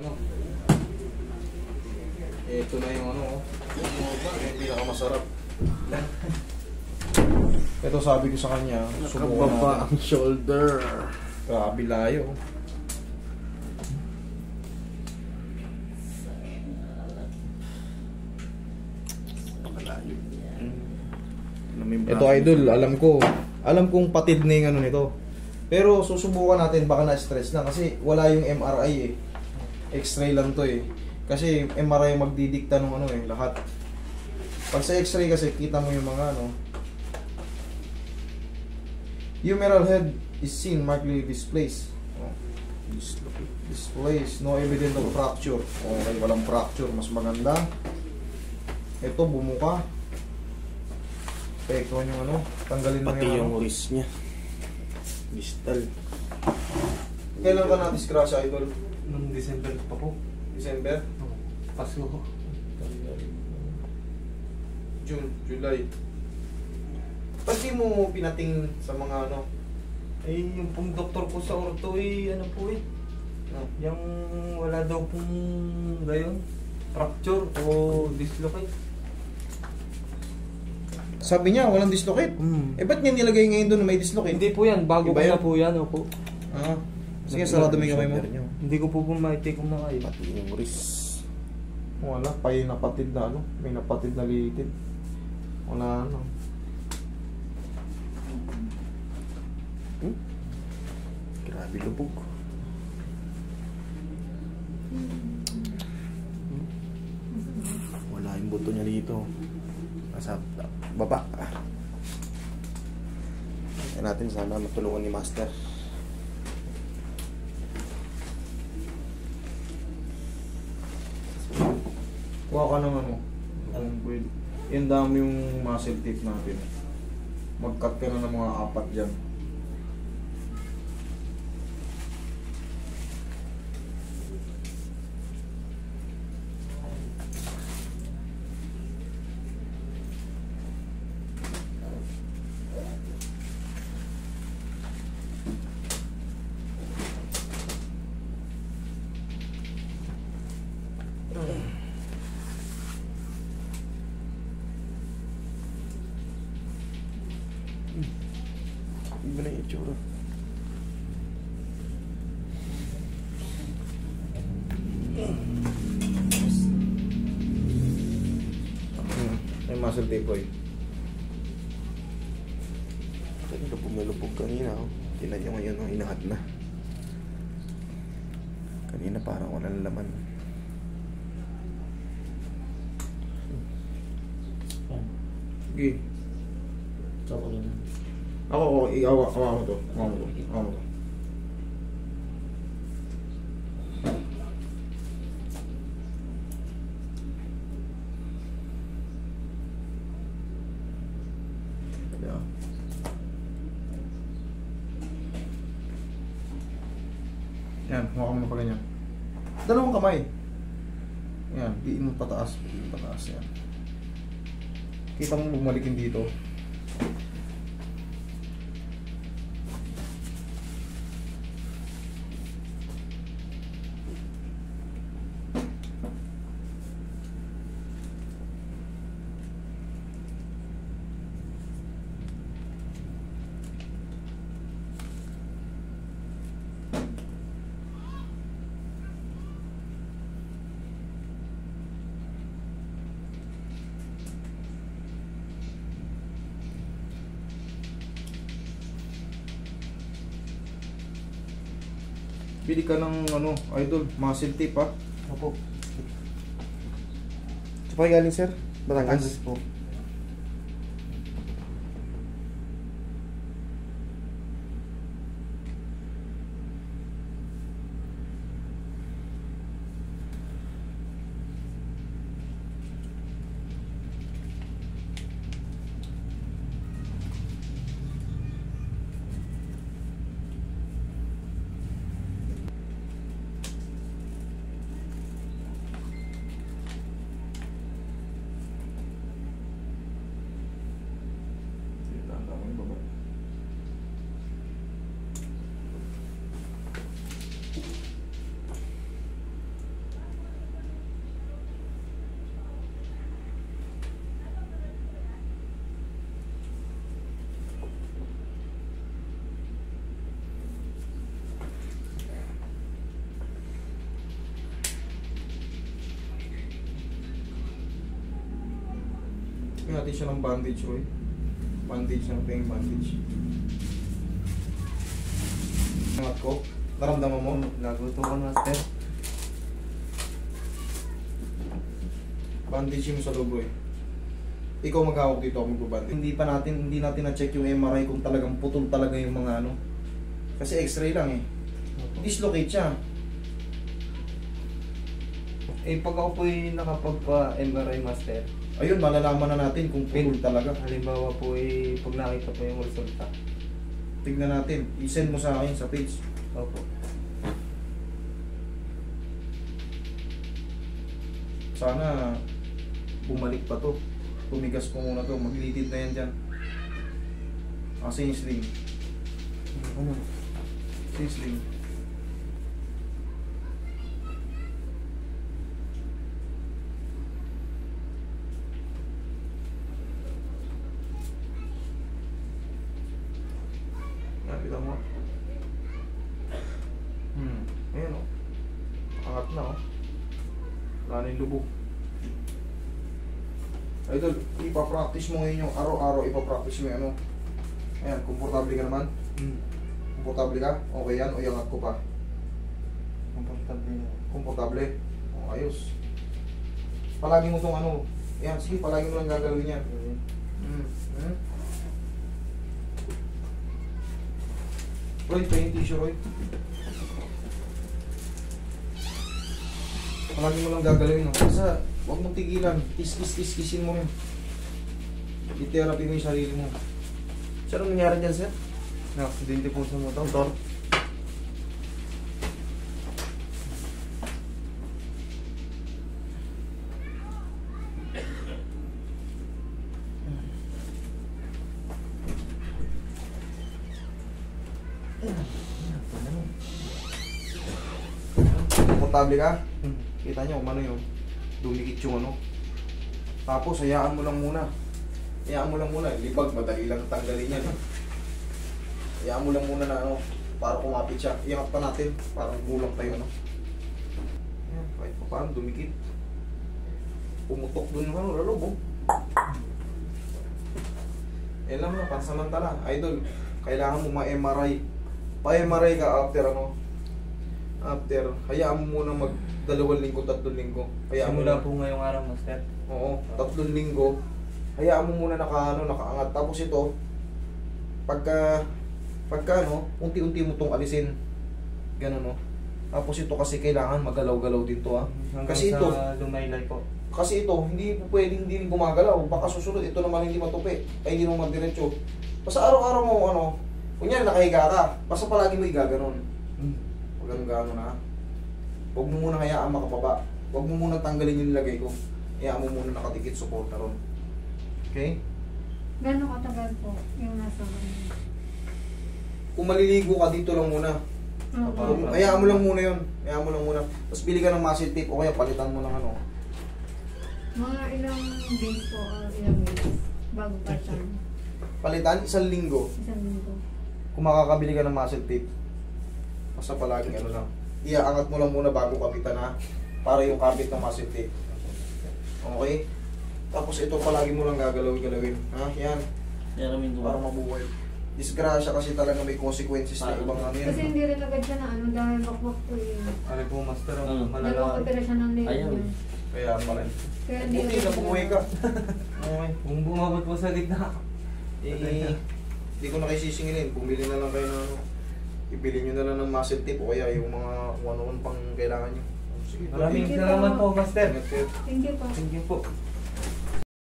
Ano? Ito na yung ano, yung pinakamasarap. Ito sabi ko sa kanya, subukan nakababa natin. ang shoulder. Grabe layo. Pakalayo. Ito idol, alam kong patid na yung ano nito. Pero susubukan natin, baka na-stress lang kasi wala yung MRI eh. X-ray lang to eh. Kasi MRI magdidikta ng ano eh, lahat. Pag sa X-ray kasi kita mo yung mga ano. Humeral head is seen markedly displaced. Oh. Displaced, no evidence of fracture. Okay, walang fracture, mas maganda. Ito bumuka. Epektuhan yung ano, tanggalin mo Pati yung yung ano. wrist niya. Distal. Kailan ka na-discrash, idol? Nung December pa po. December? Pasko ko. June, July. Ba't di mo pinating sa mga ano? Eh, yung pong doktor ko sa orto ano po No? yung wala daw pong gayon. Fracture o dislocate. Sabi niya, walang dislocate. Eh, ba't niya nilagay ngayon doon na may dislocate? Hindi po yan, bago Iba ko yan? na po yan, opo. Ah, sige, sarado mo yung kamay mo. Hindi ko po maitik kung na kayo. Pati yung wrist. Wala, pay napatid na ano, may napatid na litid. Wala ano. Grabe lubog. Wala yung buto niya dito. Nasa baba. Kaya natin sana matulungan ni Master. Kuha ka ng ano, yung dami yung muscle tape natin. Mag-cut ka na ng mga 4 dyan. Iba na yung itsura. May muscle tape boy. Kanina pumilupog kanina. Oh. Tingnan nyo ngayon, oh, inahat na. Kanina parang walang laman. Sige. Ako, awa mo to. Awa mo to. Yeah. Yan, huwag mo na pa ganyan. Dalawang kamay. Yan, diin mo pataas. Pataas yan. Kita mo bumalikin dito. Bili ka ng ano, idol, muscle tape ha. Opo. Ito pa galing, sir? Batangas? Po. Lagyan natin siya ng bandage, Roy. Bandage ng paying bandage. Angat ko. Naramdaman mo? Nagutukan, master. Bandage mo sa loob, Roy. Ikaw maghawak dito, ako magbabandage. Hindi natin na-check yung MRI kung talagang putol talaga yung mga ano. Kasi x-ray lang eh. Dislocate siya. Eh, pag ako po'y nakapagpa-MRI, master, Ayun, malalaman na natin kung putol talaga. halimbawa po eh, pag nakita po yung resulta. Tignan natin. I-send mo sa akin sa page. Opo. Sana bumalik pa to. Tumigas po muna to. Maglitid na yan dyan. Kasi yung sling. Ano? Kasi yung sling. Nakita mo. Ayan o. Angat na o. Wala na yung lubog. Idol, ipapractice mo ngayon yung araw-araw, ipapractice mo yung ano. Ayan, komportable ka naman. Komportable ka? Okay yan, o iangat ko pa. Komportable na. Komportable. O, ayos. Palagi mo tong ano. Ayan, sige, palagi mo lang gagalawin yan. Roy, pain tissue, Roy. Palagi mo lang gagalawin. No? Basta, huwag mong tigilan. Kiss-kiss-kiss-kissin mo rin. I-therapy mo yung sarili mo. Saan ang nangyari dyan, sir? Na-accidente po sa motor. Komportable ka? Kita nyo kung ano yun. Dumikit yung ano. Tapos, hayaan mo lang muna. Hayaan mo lang muna. Libag, madali lang tanggalin yan. Hayaan mo lang muna na ano, para kumapit siya. Iangat pa natin. Parang gulang tayo, ano. Ayan, kahit pa paano, dumikit. Pumutok dun yung ano, lalob, oh. Yan lang na, pansamantala. Idol, kailangan mo ma-MRI. Pa-MRI ka after ano. After, hayaan mo muna mag 2 linggo, 3 linggo. Hayaan mo Simula na. po ngayong araw, master. Oo, 3 linggo. Hayaan mo muna nakaangat. Tapos ito, pagka ano, unti-unti mo tong alisin. Ganun, no? Tapos ito kasi kailangan magalaw-galaw din to, ha? Hanggang Kasi sa ito, lumaylay po. kasi ito, hindi po pwedeng hindi rin gumagalaw. Baka susunod, ito naman hindi matupi. Ay, hindi naman magdiretso. Basta araw-araw mo, ano, kunyari nakahiga ka, basta palagi mo igaganon. Huwag ganun gano'n, ha? Huwag mo muna hayaan makababa. Huwag mo muna tanggalin yung nilagay ko. Hayaan mo muna nakatikit support na ron. Okay? Gano'ng katagal po yung nasa kanya? Kung maliligo ka, dito lang muna. Oo. Hayaan mo lang muna yun. Hayaan mo lang muna. Tapos bili ka ng muscle tape o kaya palitan mo ng ano. Mga ilang days po o ilang weeks bago pa siya. Palitan, 1 linggo. Isang linggo. Kung makakabili ka ng muscle tape. Basta palaging ano lang. Iaangat mo lang muna bago kapitan, ha. Para yung kapit ng muscle tape. Okay? Tapos ito palagi mo lang gagalawin. Ha? Yan. Para mabuhay. Disgrasya kasi talaga may consequences na ibang ano yan. Kasi hindi rin agad siya na ano dahil bakwak po eh. Ano po, master? Mm. Dalawang Malala. operasyon ng leg Ayaw. niya. Kaya pala. Kaya hindi Buti agad na bumuhay ka. Okay. Kung bumabot po sa gitna. Hindi ko na kayo sisingilin. Bumili na lang kayo ng ano. Ibili nyo na lang ng muscle tape o kaya yung mga kung ano pang kailangan nyo. Sige, Maraming Thank you salamat po. po, master. Ingat kayo. Thank you po. Thank you po.